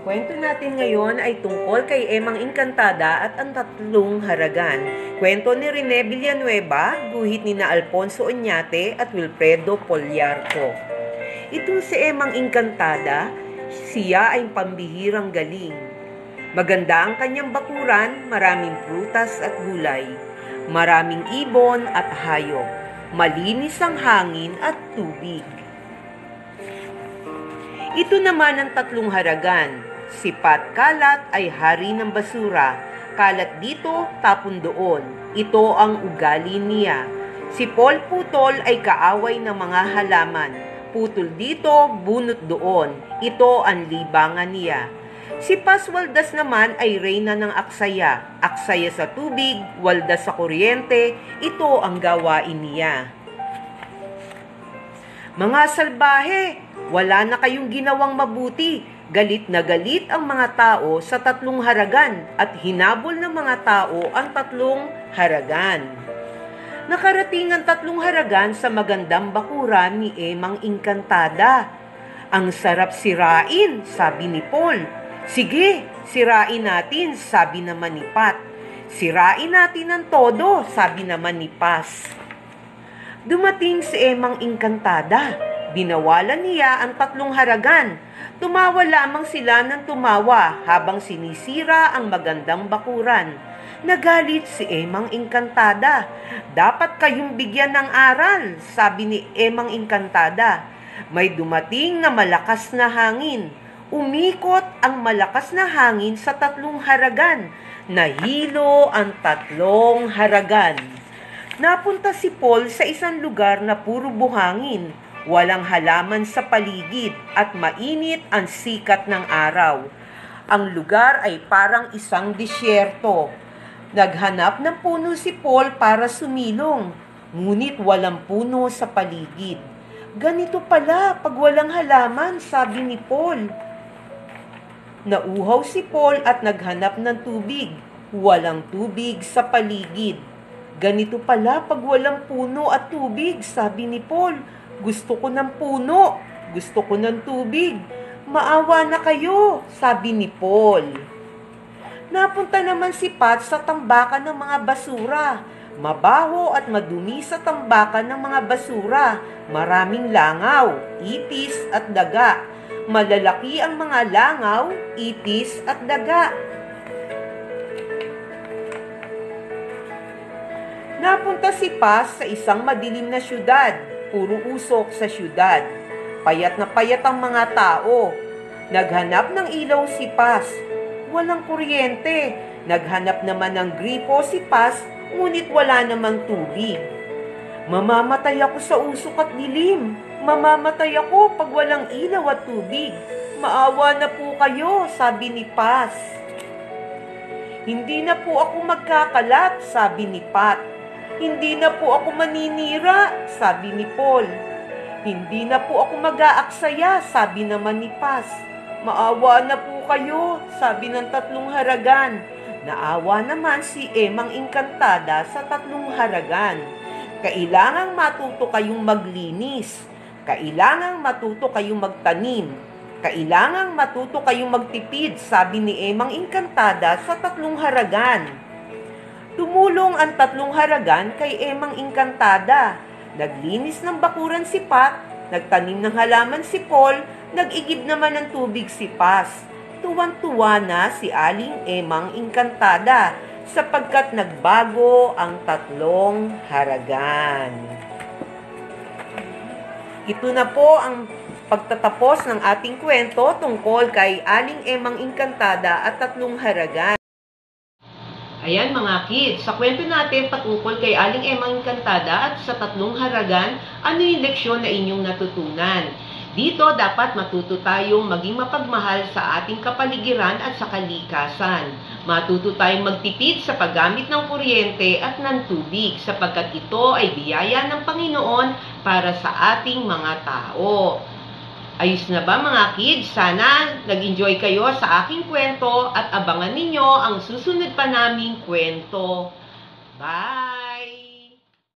kwento natin ngayon ay tungkol kay Emang Inkantada at ang tatlong haragan. Kwento ni Rene Villanueva, guhit ni na Alfonso Oñate at Wilfredo Poliarco. Itong si Emang Inkantada, siya ay pambihirang galing. Maganda ang kanyang bakuran, maraming prutas at gulay, maraming ibon at hayop, malinis ang hangin at tubig. Ito naman ang tatlong haragan. Si Pat Kalat ay hari ng basura. Kalat dito, tapon doon. Ito ang ugali niya. Si Paul Putol ay kaaway ng mga halaman. Putol dito, bunot doon. Ito ang libangan niya. Si Pas Waldas naman ay reyna ng aksaya. Aksaya sa tubig, waldas sa kuryente. Ito ang gawain niya. Mga salbahe, wala na kayong ginawang mabuti. Galit na galit ang mga tao sa tatlong haragan at hinabol ng mga tao ang tatlong haragan. Nakarating ang tatlong haragan sa magandang bakuran ni Emang Inkantada. Ang sarap sirain, sabi ni Paul. Sige, sirain natin, sabi naman ni Pat. Sirain natin ang todo, sabi naman ni Pas. Dumating si Emang Inkantada. Binawalan niya ang tatlong haragan. Tumawa lamang sila ng tumawa habang sinisira ang magandang bakuran. Nagalit si Emang Inkantada. Dapat kayong bigyan ng aral, sabi ni Emang Inkantada. May dumating na malakas na hangin. Umikot ang malakas na hangin sa tatlong haragan. Nahilo ang tatlong haragan. Napunta si Paul sa isang lugar na puro buhangin, walang halaman sa paligid at mainit ang sikat ng araw. Ang lugar ay parang isang disyerto. Naghanap ng puno si Paul para sumilong, ngunit walang puno sa paligid. Ganito pala pag walang halaman, sabi ni Paul. Nauhaw si Paul at naghanap ng tubig. Walang tubig sa paligid. Ganito pala pag walang puno at tubig, sabi ni Paul. Gusto ko ng puno, gusto ko ng tubig. Maawa na kayo, sabi ni Paul. Napunta naman si Pat sa tambakan ng mga basura. Mabaho at madumi sa tambakan ng mga basura. Maraming langaw, itis at daga. Malalaki ang mga langaw, itis at daga. Napunta si Pas sa isang madilim na syudad. Puro usok sa syudad. Payat na payat ang mga tao. Naghanap ng ilaw si Pas. Walang kuryente. Naghanap naman ng gripo si Pas, ngunit wala namang tubig. Mamamatay ako sa usok at dilim. Mamamatay ako pag walang ilaw at tubig. Maawa na po kayo, sabi ni Pas. Hindi na po ako magkakalat, sabi ni Pat. Hindi na po ako maninira, sabi ni Paul. Hindi na po ako mag-aaksaya, sabi naman ni Pas. Maawa na po kayo, sabi ng tatlong haragan. Naawa naman si Emang Inkantada sa tatlong haragan. Kailangang matuto kayong maglinis. Kailangang matuto kayong magtanim. Kailangang matuto kayong magtipid, sabi ni Emang Inkantada sa tatlong haragan. Tumulong ang tatlong haragan kay Emang Inkantada. Naglinis ng bakuran si Pat, nagtanim ng halaman si Paul, nag-igib naman ng tubig si Pas. Tuwang-tuwa na si Aling Emang Inkantada sapagkat nagbago ang tatlong haragan. Ito na po ang pagtatapos ng ating kwento tungkol kay Aling Emang Inkantada at tatlong haragan. Ayan mga kids, sa kwento natin patungkol kay Aling Emang Inkantada at sa tatlong haragan, ano yung leksyon na inyong natutunan? Dito dapat matuto tayong maging mapagmahal sa ating kapaligiran at sa kalikasan. Matuto tayong magtipid sa paggamit ng kuryente at ng tubig sapagkat ito ay biyaya ng Panginoon para sa ating mga tao. Ayos na ba mga kids? Sana nag-enjoy kayo sa aking kwento at abangan ninyo ang susunod pa naming kwento. Bye!